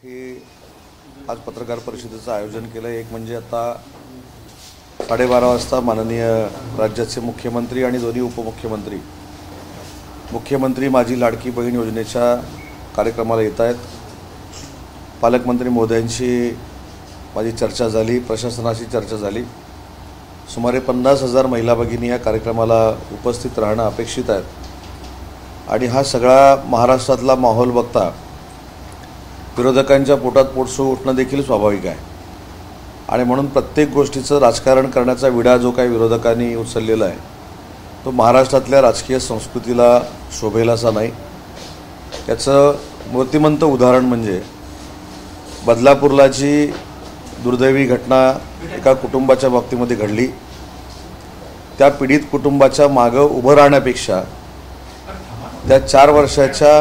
की आज पत्रकार परिषदेचं आयोजन केलं आहे। एक म्हणजे आता 12:30 वाजता माननीय राज्याचे मुख्यमंत्री आणि दोन्ही उपमुख्यमंत्री मुख्यमंत्री माझी लाडकी बहीण योजनेच्या कार्यक्रमाला येत आहेत। पालकमंत्री महोदयांशी माझी चर्चा झाली, प्रशासनाशी चर्चा झाली। सुमारे 50,000 महिला भगिनी या कार्यक्रमाला उपस्थित राहणं अपेक्षित आहेत आणि हा सगळा महाराष्ट्रातला माहोल बघता विरोधकांच्या पोटात पोटसू उठणं देखील स्वाभाविक आहे आणि म्हणून प्रत्येक गोष्टीचं राजकारण करण्याचा विडा जो काही विरोधकांनी उचललेला आहे तो महाराष्ट्रातल्या राजकीय संस्कृतीला शोभेल असा नाही। याचं मूर्तिमंत उदाहरण म्हणजे बदलापूरला जी दुर्दैवी घटना एका कुटुंबाच्या बाबतीमध्ये घडली, त्या पीडित कुटुंबाच्या मागे उभं राहण्यापेक्षा त्या 4 वर्षाच्या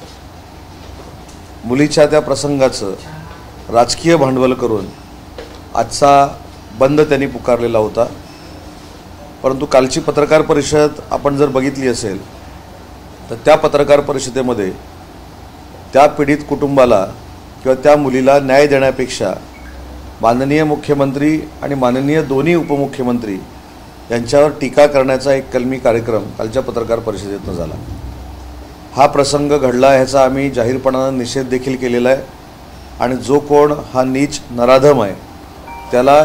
मुलीच्या त्या प्रसंगाचं राजकीय भांडवल करून आजचा बंद त्यांनी पुकारलेला होता। परंतु कालची पत्रकार परिषद आपण जर बघितली असेल तर त्या पत्रकार परिषदेमध्ये त्या पीडित कुटुंबाला किंवा त्या मुलीला न्याय देण्यापेक्षा माननीय मुख्यमंत्री आणि माननीय दोन्ही उपमुख्यमंत्री यांच्यावर टीका करण्याचा एक कलमी कार्यक्रम कालच्या पत्रकार परिषदेतून झाला। हा प्रसंग घडला ह्याचा आम्ही जाहीरपणाने निषेध देखील केलेला आहे आणि जो कोण हा नीच नराधम आहे त्याला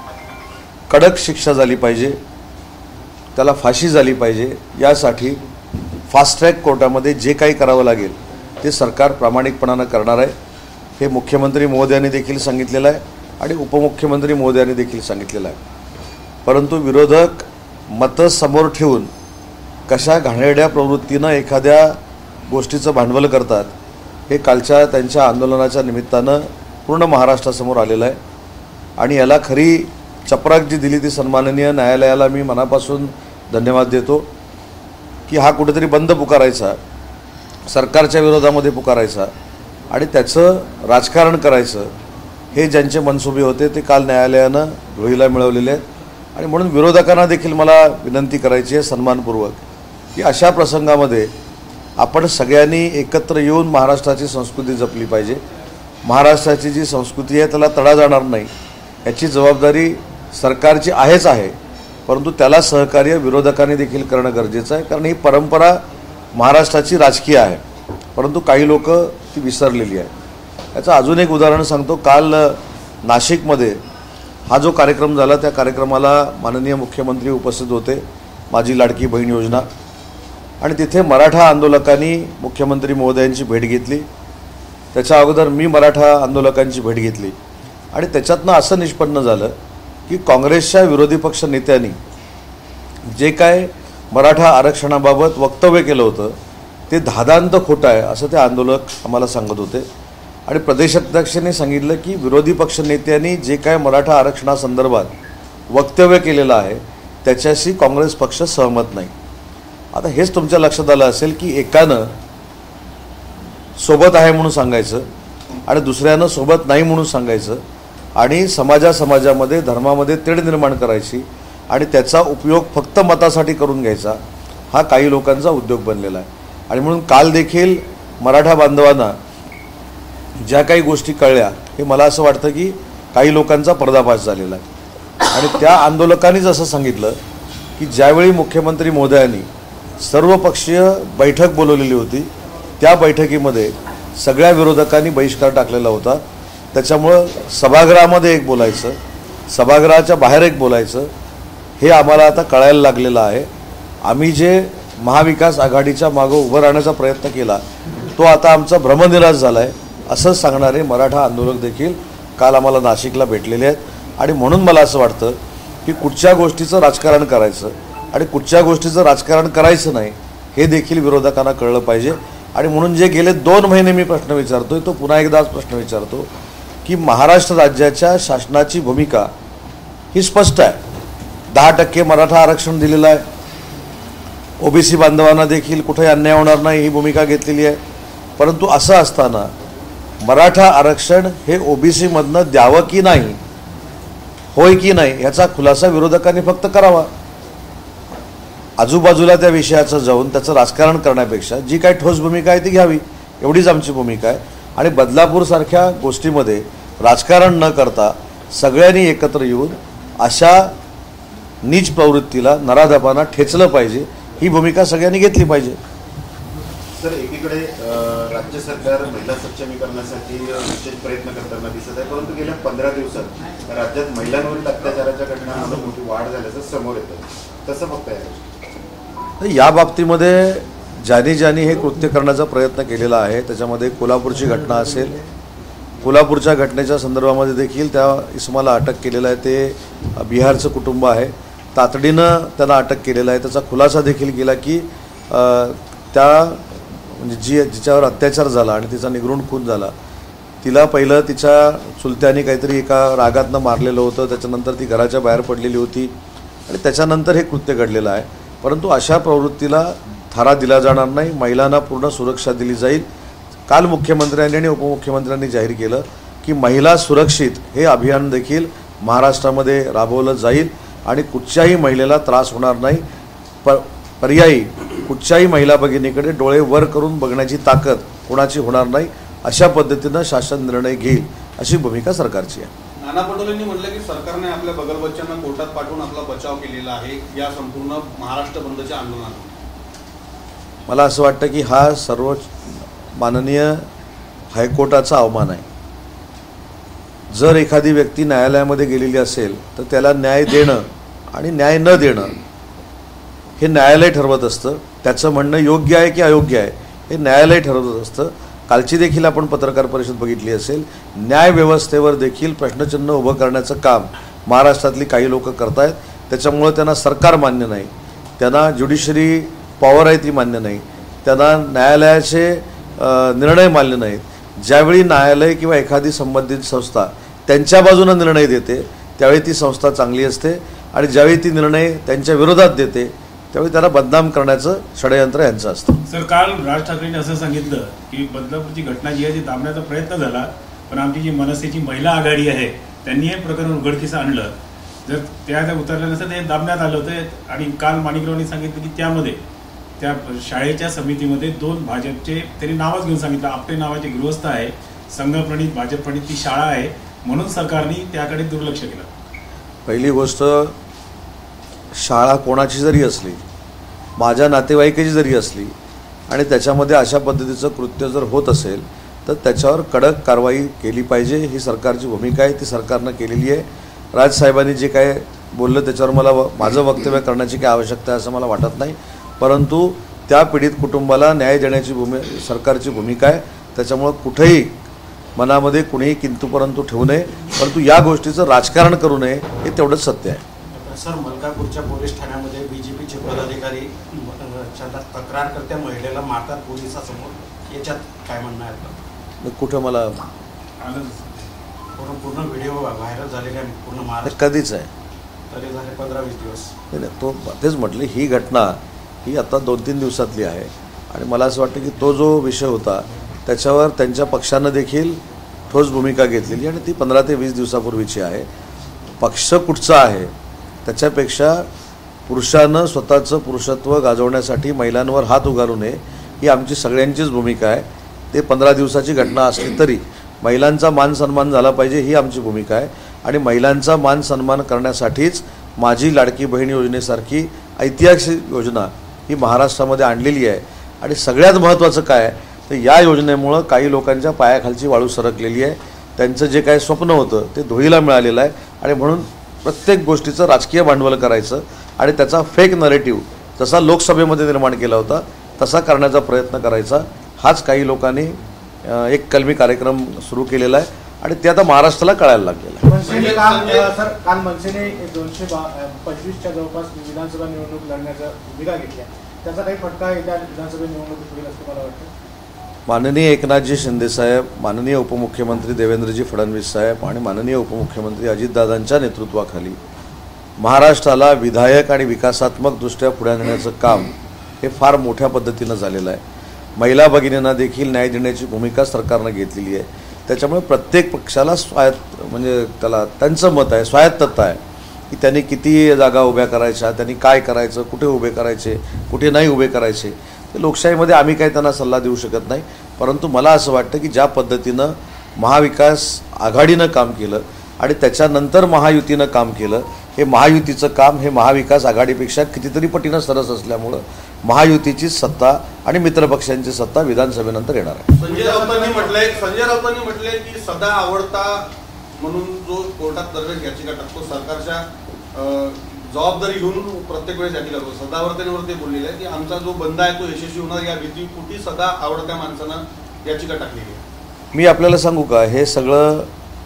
कडक शिक्षा झाली पाहिजे, त्याला फाशी झाली पाहिजे। यासाठी फास्ट ट्रॅक कोर्टामध्ये जे काही करावं लागेल ते सरकार प्रामाणिकपणाने करणार आहे, हे मुख्यमंत्री महोदयांनी देखील सांगितलेलं आहे आणि उपमुख्यमंत्री महोदयांनी देखील सांगितलेलं आहे। परंतु विरोधक मतं समोर ठेवून कशा घाणेरड्या प्रवृत्तीनं एखाद्या गोष्टीचं भांडवल करतात हे कालच्या त्यांच्या आंदोलनाच्या निमित्तानं पूर्ण महाराष्ट्रासमोर आलेलं आहे आणि याला खरी चपराक जी दिली ती सन्माननीय न्यायालयाला मी मनापासून धन्यवाद देतो की हा कुठेतरी बंद पुकारायचा, सरकारच्या विरोधामध्ये पुकारायचा आणि त्याचं राजकारण करायचं हे ज्यांचे मनसुबे होते ते काल न्यायालयानं गृहीला मिळवलेले आहेत। आणि म्हणून विरोधकांना देखील मला विनंती करायची आहे सन्मानपूर्वक की अशा प्रसंगामध्ये आपण सगळ्यांनी एकत्र येऊन महाराष्ट्राची संस्कृती जपली पाहिजे। महाराष्ट्राची जी संस्कृती आहे त्याला तडा जाणार नाही याची जबाबदारी सरकारची आहे, परंतु त्याला सहकार्य विरोधकांनी देखील करणं गरजेचं आहे, कारण ही परंपरा महाराष्ट्राची राजकीय आहे परंतु काही लोक ती विसरलेली आहे। याचं अजून एक उदाहरण सांगतो। काल नाशिकमध्ये हा जो कार्यक्रम झाला त्या कार्यक्रमाला माननीय मुख्यमंत्री उपस्थित होते, माझी लाडकी बहीण योजना, आणि तिथे मराठा आंदोलकांनी मुख्यमंत्री महोदयांची भेट घेतली। त्याच्या अगोदर मी मराठा आंदोलकांची भेट घेतली आणि त्याच्यातनं असं निष्पन्न झालं की काँग्रेसच्या विरोधी पक्ष नेत्यांनी जे काय मराठा आरक्षणाबाबत वक्तव्य केलं होतं ते धादांत खोटं आहे असं ते आंदोलक आम्हाला सांगत होते आणि प्रदेशाध्यक्षांनी सांगितलं की विरोधी पक्ष नेत्यांनी जे काय मराठा आरक्षणासंदर्भात वक्तव्य केलेलं आहे त्याच्याशी काँग्रेस पक्ष सहमत नाही। आता हेच तुमच्या लक्षात आलं असेल की एकानं सोबत आहे म्हणून सांगायचं आणि दुसऱ्यानं सोबत नाही म्हणून सांगायचं आणि समाजामध्ये धर्मामध्ये तेढ निर्माण करायची आणि त्याचा उपयोग फक्त मतासाठी करून घ्यायचा, हा काही लोकांचा उद्योग बनलेला आहे। आणि म्हणून काल देखील मराठा बांधवांना ज्या काही गोष्टी कळल्या हे मला असं वाटतं की काही लोकांचा पर्दाफाश झालेला आहे आणि त्या आंदोलकांनीच असं सांगितलं की ज्यावेळी मुख्यमंत्री महोदयांनी सर्वपक्षीय बैठक बोलवलेली होती त्या बैठकीमध्ये सगळ्या विरोधकांनी बहिष्कार टाकलेला होता। त्याच्यामुळं सभागृहामध्ये एक बोलायचं, सभागृहाच्या बाहेर एक बोलायचं हे आम्हाला आता कळायला लागलेलं आहे। आम्ही जे महाविकास आघाडीच्या मागं उभं राहण्याचा प्रयत्न केला तो आता आमचा भ्रमनिरास झाला आहे असं सांगणारे मराठा आंदोलक देखील काल आम्हाला नाशिकला भेटलेले आहेत। आणि म्हणून मला असं वाटतं की कुठच्या गोष्टीचं राजकारण करायचं आणि कुठच्या गोष्टीचं राजकारण करायचं नाही हे देखील विरोधकांना कळलं पाहिजे। आणि म्हणून जे गेले 2 महिने मी प्रश्न विचारतोय तो पुन्हा एकदाच प्रश्न विचारतो की महाराष्ट्र राज्याच्या शासनाची भूमिका ही स्पष्ट आहे। 10% मराठा आरक्षण दिलेलं आहे, ओबीसी बांधवांना देखील कुठे अन्याय होणार नाही ही भूमिका घेतलेली आहे। परंतु असं असताना मराठा आरक्षण हे ओबीसी मधनं द्यावं की नाही, होय की नाही याचा खुलासा विरोधकांनी फक्त करावा। आजूबाजूला त्या विषयाचं जाऊन त्याचं राजकारण करण्यापेक्षा जी काही ठोस भूमिका आहे ती घ्यावी, एवढीच आमची भूमिका आहे। आणि बदलापूरसारख्या गोष्टीमध्ये राजकारण न करता सगळ्यांनी एकत्र येऊन अशा नीच प्रवृत्तीला नराधपांना ठेचलं पाहिजे, ही भूमिका सगळ्यांनी घेतली पाहिजे. सर, एकीकडे राज्य सरकार महिला सक्षमीकरणासाठी विशेष प्रयत्न करताना दिसत आहे, परंतु गेल्या 15 दिवसात राज्यात महिलांवरील अत्याचाराच्या घटनांमध्ये मोठी वाढ झाल्याचं समोर येतं. कसं बघताय? या बाबतीमध्ये ज्यांनी हे कृत्य करण्याचा प्रयत्न केलेला आहे, त्याच्यामध्ये कोल्हापूरची घटना असेल, कोल्हापूरच्या घटनेच्या संदर्भामध्ये देखील त्या इसमाला अटक केलेलं आहे. ते बिहारचं कुटुंब आहे. तातडीनं त्यांना अटक केलेलं आहे. त्याचा खुलासा देखील केला की त्या म्हणजे जिच्यावर अत्याचार झाला आणि तिचा निगृण खून झाला, तिला पहिलं तिच्या चुलत्याने काहीतरी एका रागातनं मारलेलं होतं. त्याच्यानंतर ती घराच्या बाहेर पडलेली होती आणि त्याच्यानंतर हे कृत्य घडलेलं आहे. परंतु अशा प्रवृत्तीला थारा दिला जाणार नाही. महिलांना पूर्ण सुरक्षा दिली जाईल. काल मुख्यमंत्र्यांनी आणि उपमुख्यमंत्र्यांनी जाहीर केलं की महिला सुरक्षित हे अभियान देखील महाराष्ट्रामध्ये राबवलं जाईल आणि कुठच्याही महिलेला त्रास होणार नाही. पर्यायी कुठच्याही महिला भगिनीकडे डोळे वर करून बघण्याची ताकद कोणाची होणार नाही. अशा पद्धतीनं शासन निर्णय घेईल अशी भूमिका सरकारची आहे. नाना पटोलेंनी म्हटलं की सरकारने आपल्या बगलबच्च्यांना कोर्टात पाठवून आपला बचाव केलेला आहे या संपूर्ण महाराष्ट्र बंदच्या आंदोलनात. मला असं वाटतं की हा सर्वोच्च माननीय हायकोर्टाचा अवमान आहे. जर एखादी व्यक्ती न्यायालयामध्ये गेलेली असेल तर त्याला न्याय देणं आणि न्याय न देणं हे न्यायालय ठरवत असतं. त्याचं म्हणणं योग्य आहे की अयोग्य आहे हे न्यायालय ठरवत असतं. कालची देखील आपण पत्रकार परिषद बघितली असेल. न्यायव्यवस्थेवर देखील प्रश्नचिन्ह उभं करण्याचं काम महाराष्ट्रातली काही लोक करत आहेत. त्याच्यामुळं त्यांना सरकार मान्य नाही, त्यांना ज्युडिशरी पॉवर आहे ती मान्य नाही, त्यांना न्यायालयाचे निर्णय मान्य नाहीत. ज्यावेळी न्यायालय किंवा एखादी संबंधित संस्था त्यांच्या बाजूनं निर्णय देते त्यावेळी ती संस्था चांगली असते आणि ज्यावेळी ती निर्णय त्यांच्या विरोधात देते त्यावेळी त्याला बदनाम करण्याचं षडयंत्र यांचं असतं. सर, काल राज ठाकरेंनी असं सांगितलं की बदलापूरची घटना जी आहे ती दाबण्याचा प्रयत्न झाला, पण आमची जी मनसेची महिला आघाडी आहे त्यांनी हे प्रकरण उघडकीस आणलं. जर त्या उतरल्या नसतं ते दाबण्यात आलं होतं. आणि काल माणिकरावांनी सांगितलं की त्यामध्ये त्या शाळेच्या समितीमध्ये 2 भाजपचे त्यांनी नावच घेऊन सांगितलं, आपटे नावाचे गृहस्थ आहे, संघप्रणित भाजप प्रणित ती शाळा आहे, म्हणून सरकारने त्याकडे दुर्लक्ष केलं. पहिली गोष्ट, शाळा कोणाची जरी असली, माझ्या नातेवाईकाची जरी असली आणि त्याच्यामध्ये अशा पद्धतीचं कृत्य जर होत असेल तर त्याच्यावर कडक कारवाई केली पाहिजे. ही सरकारची भूमिका आहे, ती सरकारनं केलेली आहे. राजसाहेबांनी जे काय बोललं त्याच्यावर माझं वक्तव्य करण्याची काय आवश्यकता आहे असं मला वाटत नाही. परंतु त्या पीडित कुटुंबाला न्याय देण्याची सरकारची भूमिका आहे. त्याच्यामुळं कुठेही मनामध्ये कुणीही किंतु परंतु ठेवू नये, परंतु या गोष्टीचं राजकारण करू नये हे तेवढंच सत्य आहे. सर, मलकापूरच्या पोलीस ठाण्यामध्ये बीजेपीचे पदाधिकारी तक्रारकर्त्या महिलेला मारतात पोलिसासमोर, याच्यात काय म्हणणं आहे आपलं? कुठं मला पूर्ण व्हिडिओ व्हायरल झालेला आहे पूर्ण महाराष्ट्र. कधीच आहे, तरी झाले 15-20 दिवस. नाही, तो तेच म्हटले, ही घटना ही आता 2-3 दिवसातली आहे आणि मला असं वाटतं की तो जो विषय होता त्याच्यावर त्यांच्या पक्षानं देखील ठोस भूमिका घेतलेली आणि ती 15 ते 20 दिवसापूर्वीची आहे. पक्ष कुठचा आहे त्याच्यापेक्षा पुरुषानं स्वतःचं पुरुषत्व गाजवण्यासाठी महिलांवर हात उगारू नये ही आमची सगळ्यांचीच भूमिका आहे. ते 15 दिवसाची घटना असली तरी महिलांचा मान सन्मान झाला पाहिजे ही आमची भूमिका आहे आणि महिलांचा मान सन्मान करण्यासाठीच माझी लाडकी बहीण योजनेसारखी ऐतिहासिक योजना ही महाराष्ट्रामध्ये आणलेली आहे. आणि सगळ्यात महत्त्वाचं काय आहे तर या योजनेमुळं काही लोकांच्या पायाखालची वाळू सरकलेली आहे. त्यांचं जे काय स्वप्न होतं ते धुळीला मिळालेलं आहे आणि म्हणून प्रत्येक गोष्टीचं राजकीय भांडवल करायचं आणि त्याचा फेक नरेटिव्ह जसा लोकसभेमध्ये निर्माण केला होता तसा करण्याचा प्रयत्न करायचा, हाच काही लोकांनी एक कलमी कार्यक्रम सुरू केलेला आहे आणि ते आता महाराष्ट्राला कळायला लागलेलं आहे. सर, काल मनसेने 225च्या जवळपास विधानसभा निवडणूक लढण्याचा भूमिका घेतली, त्याचा काही फटका येत्या विधानसभा निवडणुकीत होईल असं मला वाटतं? माननीय एकनाथजी शिंदेसाहेब, माननीय उपमुख्यमंत्री देवेंद्रजी फडणवीस साहेब आणि माननीय उपमुख्यमंत्री अजितदादांच्या नेतृत्वाखाली महाराष्ट्राला विधायक आणि विकासात्मकदृष्ट्या पुढे नेण्याचं काम हे फार मोठ्या पद्धतीनं झालेलं आहे. महिला भगिनींना देखील न्याय देण्याची भूमिका सरकारनं घेतलेली आहे. त्याच्यामुळे प्रत्येक पक्षाला म्हणजे त्याला त्यांचं मत आहे, स्वायत्तता आहे की त्यांनी किती जागा उभ्या करायच्या, त्यांनी काय करायचं, कुठे उभे करायचे, कुठे नाही उभे करायचे. लोकशाहीमध्ये आम्ही काही त्यांना सल्ला देऊ शकत नाही. परंतु मला असं वाटतं की ज्या पद्धतीनं महाविकास आघाडीनं काम केलं आणि त्याच्यानंतर महायुतीनं काम केलं, हे महायुतीचं काम हे महाविकास आघाडीपेक्षा कितीतरी पटीनं सरस असल्यामुळं महायुतीची सत्ता आणि मित्रपक्षांची सत्ता विधानसभेनंतर येणार आहे. संजय राऊतांनी म्हटलंय की सदा आवडता म्हणून जो कोर्टात दरवेळेस याचिका टाकतो, सरकारच्या जबाबदारी घेऊन प्रत्येक वेळेस याचिका करतो. सदावर्तनीवर ते बोललेलं आहे की आमचा जो बंद आहे तो यशस्वी होणार या भीतीपोटी सदा आवडत्या माणसानं याचिका टाकलेली आहे. मी आपल्याला सांगू का, हे सगळं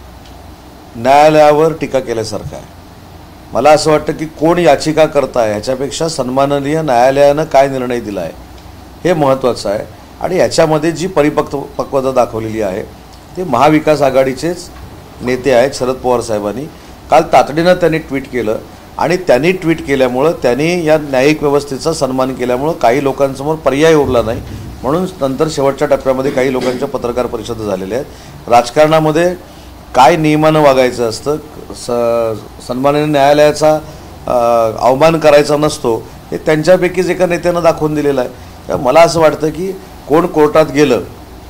न्यायालयावर टीका केल्यासारखं आहे. मला असं वाटतं की कोण याचिका करताय ह्याच्यापेक्षा सन्माननीय न्यायालयानं काय निर्णय दिला आहे हे महत्त्वाचं आहे. आणि याच्यामध्ये जी पक्वता दाखवलेली आहे ते महाविकास आघाडीचेच नेते आहेत शरद पवार साहेबांनी. काल तातडीनं त्यांनी ट्विट केलं आणि त्यांनी ट्विट केल्यामुळं त्यांनी या न्यायिक व्यवस्थेचा सन्मान केल्यामुळं काही लोकांसमोर पर्याय उरला नाही. म्हणून नंतर शेवटच्या टप्प्यामध्ये काही लोकांच्या पत्रकार परिषदा झालेल्या आहेत. राजकारणामध्ये काय नियमानं वागायचं असतं, सन्माननीय न्यायालयाचा अवमान करायचा नसतो, हे त्यांच्यापैकीच एका नेत्यानं दाखवून दिलेलं आहे. तर मला असं वाटतं की कोण कोर्टात गेलं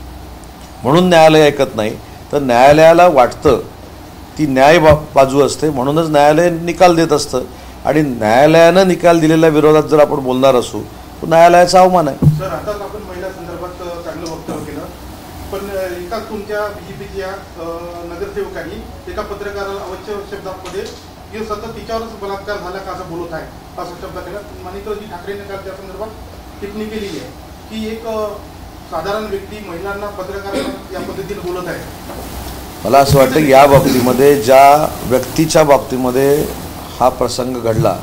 म्हणून न्यायालय ऐकत नाही, तर न्यायालयाला वाटतं ती न्याय बाजू असते म्हणूनच न्यायालय निकाल देत असतं. आणि न्यायालयानं निकाल दिलेल्या विरोधात जर आपण बोलणार असू तर न्यायालयाचा अवमान आहे. सर, आता आपण महिला संदर्भात चांगलं वक्तव्य केलं, पण एका तुमच्या बीजेपीच्या नगरसेवकांनी एका पत्रकाराला अवच्य शब्दामध्ये की सतत तिच्यावरच बलात्कार झाला का असं बोलत आहे असं शब्द केला. माणिकरावजी ठाकरेंनी काल त्या संदर्भात टिप्पणी केलेली आहे की एक साधारण व्यक्ती महिलांना पत्रकारांना या पद्धतीने बोलत आहे. मला असं वाटतं की या बाबतीमध्ये ज्या व्यक्तीच्या बाबतीमध्ये हा प्रसंग घडला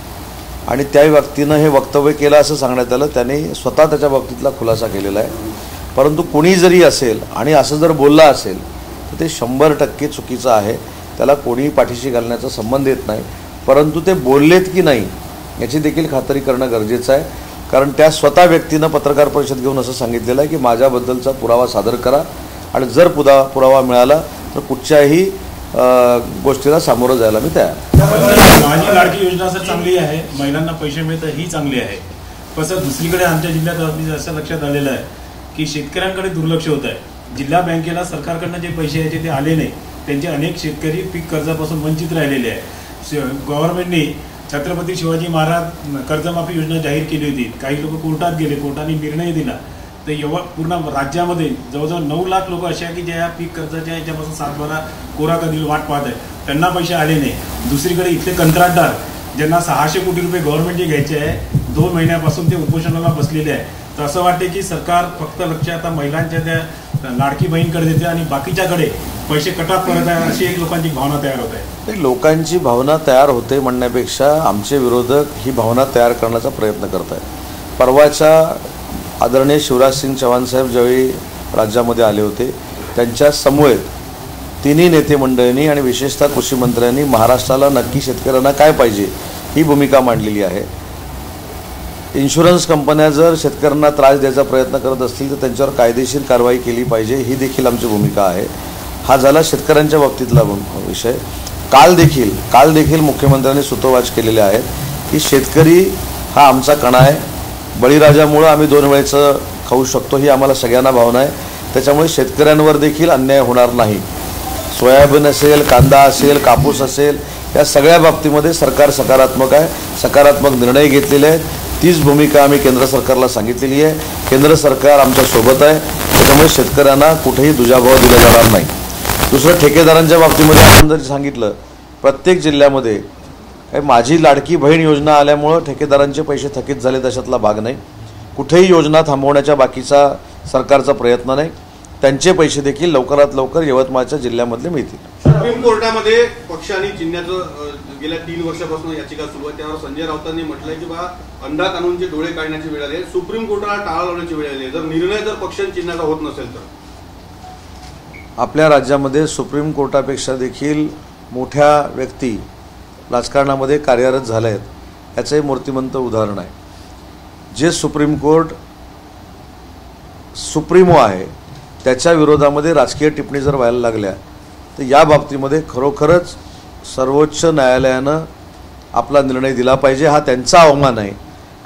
आणि त्या व्यक्तीनं हे वक्तव्य केलं असं सांगण्यात आलं, त्याने स्वतः त्याच्या बाबतीतला खुलासा केलेला आहे. परंतु कुणी जरी असेल आणि असं जर बोललं असेल तर ते 100% चुकीचं आहे. त्याला कोणीही पाठीशी घालण्याचा संबंध येत नाही. परंतु ते बोललेत की नाही याची देखील खात्री करणं गरजेचं आहे. कारण त्या स्वतः व्यक्तीनं पत्रकार परिषद घेऊन असं सांगितलेलं आहे की माझ्याबद्दलचा पुरावा सादर करा आणि जर पुरावा मिळाला तर कुठच्याही गोष्टीला सामोरं जायला मी तयार. माझी लाडकी योजना सर चांगली आहे, महिलांना पैसे मिळतात ही चांगली आहे. पण सर दुसरीकडे आमच्या जिल्ह्यात असं लक्षात आलेलं आहे की शेतकऱ्यांकडे दुर्लक्ष होत आहे. जिल्हा बँकेला सरकारकडनं जे पैसे यायचे ते आले नाही. त्यांचे अनेक शेतकरी पीक कर्जापासून वंचित राहिलेले आहे. गव्हर्नमेंटनी छत्रपती शिवाजी महाराज कर्जमाफी योजना जाहीर केली होती. काही लोक कोर्टात गेले, कोर्टाने निर्णय दिला. तर पूर्ण राज्यामध्ये जवळजवळ 9 लाख लोक असे आहे की ज्या पीक कर्जाच्या याच्यापासून 7-12 कोरा कधील वाट पाहत आहे, त्यांना पैसे आले नाही. दुसरीकडे इथले कंत्राटदार ज्यांना 600 कोटी रुपये गव्हर्नमेंटचे घ्यायचे आहे 2 महिन्यापासून ते उपोषणाला बसलेले आहे. तर असं वाटते की सरकार फक्त लक्ष आता महिलांच्या त्या लाडकी बहीणकडे देते आणि बाकीच्याकडे पैसे कटाप करत आहे, अशी एक लोकांची भावना तयार होत आहे. लोकांची भावना तयार होते म्हणण्यापेक्षा आमचे विरोधक ही भावना तयार करण्याचा प्रयत्न करत आहेत. परवाच्या आदरणीय शिवराजसिंग चौहान साहेब ज्यावेळी राज्यामध्ये आले होते त्यांच्या समवेत तिन्ही नेते मंडळींनी आणि विशेषतः कृषी मंत्र्यांनी महाराष्ट्राला नक्की शेतकऱ्यांना काय पाहिजे ही भूमिका मांडलेली आहे. इन्शुरन्स कंपन्या जर शेतकऱ्यांना त्रास द्यायचा प्रयत्न करत असतील तर त्यांच्यावर कायदेशीर कारवाई केली पाहिजे ही देखील आमची भूमिका आहे. हा झाला शेतकऱ्यांच्या बाबतीतला विषय. काल देखील मुख्यमंत्र्यांनी सूतोवाच केलेले आहेत की शेतकरी हा आमचा कणा आहे. बळीराजामुळं आम्ही 2 वेळेचं खाऊ शकतो ही आम्हाला सगळ्यांना भावना आहे. त्याच्यामुळे शेतकऱ्यांवर देखील अन्याय होणार नाही. सोयाबीन असेल, कांदा असेल, कापूस असेल, या सगळ्या बाबतीमध्ये सरकार सकारात्मक आहे, सकारात्मक निर्णय घेतलेले आहेत. तीच भूमिका आम्ही केंद्र सरकारला सांगितलेली आहे. केंद्र सरकार आमच्या सोबत आहे. त्याच्यामुळे शेतकऱ्यांना कुठेही दुजाभाव दिला जाणार नाही. दुसरं ठेकेदारांच्या बाबतीमध्ये आपण जर सांगितलं प्रत्येक जिल्ह्यामध्ये माझी लाडकी बहीण योजना आल्यामुळं ठेकेदारांचे पैसे थकीत झाले तशातला भाग नाही. कुठेही योजना थांबवण्याच्या बाकीचा सरकारचा प्रयत्न नाही. त्यांचे पैसे देखील लवकरात लवकर यवतमाळच्या जिल्ह्यामधले मिळतील. सुप्रीम कोर्टामध्ये पक्ष आणि चिन्हाचं गेल्या 3 वर्षापासून याचिका सुरू आहे. त्यावर संजय राऊतांनी म्हटलंय की बा अंधा कानूनचे डोळे काढण्याची वेळ आली आहे, सुप्रीम कोर्टाला टाळा लावण्याची वेळ आली आहे. जर निर्णय जर पक्ष आणि चिन्हाचा होत नसेल तर आपल्या राज्यामध्ये सुप्रीम कोर्टापेक्षा देखील मोठ्या व्यक्ती राजकारणामध्ये कार्यरत झाल्या आहेत. याचं हे मूर्तिमंत उदाहरण आहे. जे सुप्रीम कोर्ट सुप्रीमो आहे त्याच्या विरोधामध्ये राजकीय टिप्पणी जर व्हायला लागल्या तर या बाबतीमध्ये खरोखरच सर्वोच्च न्यायालयानं आपला निर्णय दिला पाहिजे. हा त्यांचा अवमान आहे.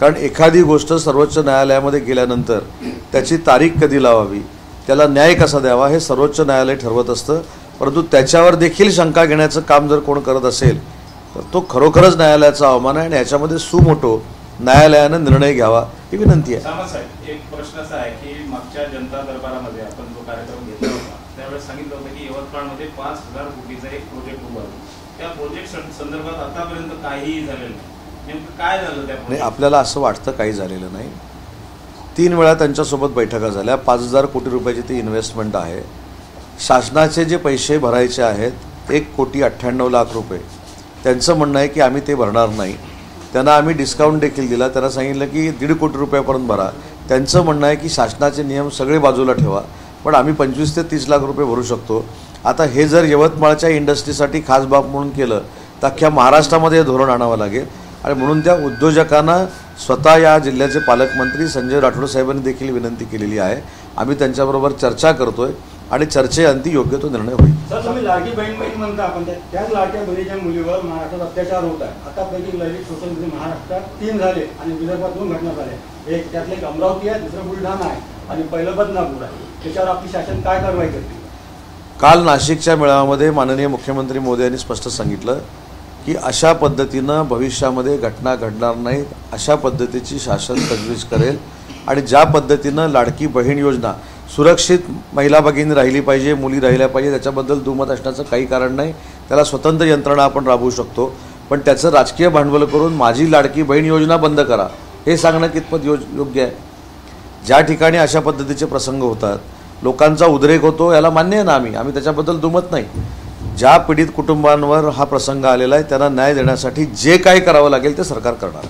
कारण एखादी गोष्ट सर्वोच्च न्यायालयामध्ये गेल्यानंतर त्याची तारीख कधी लावावी, त्याला न्याय कसा द्यावा हे सर्वोच्च न्यायालय ठरवत असतं. परंतु त्याच्यावर देखील शंका घेण्याचं काम जर कोण करत असेल तर तो खरोखरच न्यायालयाचा अवमान आहे आणि याच्यामध्ये सुमोटो न्यायालयानं निर्णय घ्यावा ही विनंती आहे. सामंत साहेब, एक प्रश्न असा आहे की मागच्या जनता दरबारामध्ये आपण जो कार्यक्रम घेतला होता त्यावेळेस सांगितलं होतं की यवतमाळमध्ये 5,000 कोटीचा एक प्रोजेक्ट उभा होता. त्या प्रोजेक्ट संदर्भात आतापर्यंत काहीही झालेलं नाही. नेमकं काय झालं त्या नाही, आपल्याला असं वाटतं काही झालेलं नाही. 3 वेळा त्यांच्यासोबत बैठका झाल्या. 5,000 कोटी रुपयाची ती इन्व्हेस्टमेंट आहे. शासनाचे जे पैसे भरायचे आहेत 1,98,00,000 रुपये, त्यांचं म्हणणं आहे की आम्ही ते भरणार नाही. त्यांना आम्ही डिस्काउंट देखील दिला. त्यांना सांगितलं की 1.5 कोटी रुपयापर्यंत भरा. त्यांचं म्हणणं आहे की शासनाचे नियम सगळे बाजूला ठेवा, पण आम्ही 25 ते 30 लाख रुपये भरू शकतो. आता हे जर यवतमाळच्या इंडस्ट्रीसाठी खास बाब म्हणून केलं तर अख्ख्या महाराष्ट्रामध्ये हे धोरण आणावं लागेल. आणि म्हणून त्या उद्योजकांना स्वतः या जिल्ह्याचे पालकमंत्री संजय राठोड साहेबांनी देखील विनंती केलेली आहे. आम्ही त्यांच्याबरोबर चर्चा करतोय आणि चर्चेअंती योग्य तो निर्णय होईल. सर, तुम्ही लाडकी बहीण म्हणता, पण त्याच लाडक्या बहिणीच्या मुलीवर महाराष्ट्रात अत्याचार होत आहे. आतापैकी ललित सोशल मीडिया महाराष्ट्रात 3 झाले आणि विदर्भात 2 घटना झाल्या. एक त्यातले एक अमरावती आहे, दुसरं बुलढाणा आहे आणि पहिलं बदनापूर आहे. त्याच्यावर आपली शासन काय कारवाई करते? काल नाशिकच्या मेळाव्यामध्ये माननीय मुख्यमंत्री मोदयांनी स्पष्ट सांगितलं की अशा पद्धतीनं भविष्यामध्ये घटना घडणार नाहीत, अशा पद्धतीची शासन तजवीज करेल. आणि ज्या पद्धतीनं लाडकी बहीण योजना सुरक्षित महिला भगिनी राहिली पाहिजे, मुली राहिल्या पाहिजे, त्याच्याबद्दल दुमत असण्याचं काही कारण नाही. त्याला स्वतंत्र यंत्रणा आपण राबवू शकतो. पण त्याचं राजकीय भांडवल करून माझी लाडकी बहीण योजना बंद करा हे सांगणं कितपत योग्य आहे? ज्या ठिकाणी अशा पद्धतीचे प्रसंग होतात, लोकांचा उद्रेक होतो, याला मान्य आहे ना, आम्ही त्याच्याबद्दल दुमत नाही. ज्या पीडित कुटुंबांवर हा प्रसंग आलेला आहे त्यांना न्याय देण्यासाठी जे काही करावं लागेल ते सरकार करणार.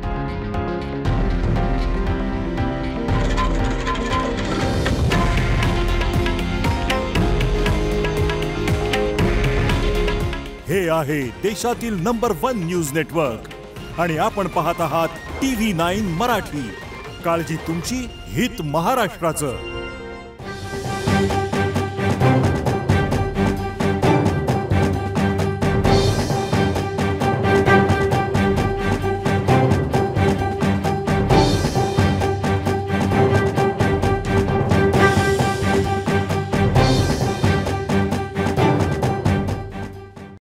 हे आहे देशातील नंबर 1 न्यूज नेटवर्क आणि आपण पाहत आहात TV9 मराठी. काळजी तुमची, हित महाराष्ट्राचं.